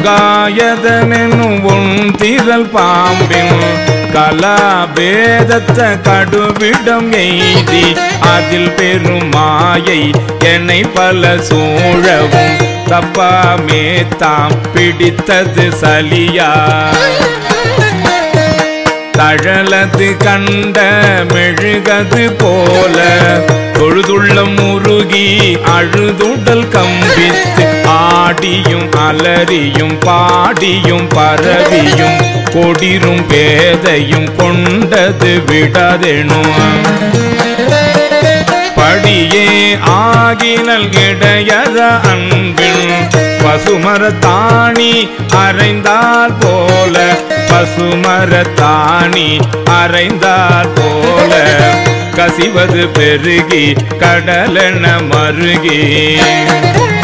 சகாயதனெனும் உன் திரள் பாம்பின் கலாபேதத்த கடுவிடம் எய்தி அதில் பெரும் மாயை என்னை பல சூழவும் தப்பாமே தாம் பிடித்தது சலியா தழலது கண்ட மெழுகது போல தொழுதுள்ள முருகி அழுதுடல் கம்பித்து ஆடியும் அலறியும் பாடியும் பரவியும் கொடிரும் பேதையும் கொண்டது விடாதெனும் படியே ஆகினல் இடையற அன்பின் பசுமரத்தாணி அரைந்தால் போல பசுமரத்தாணி அரைந்தால் போல கசிவது பெருகி கடலென மருகி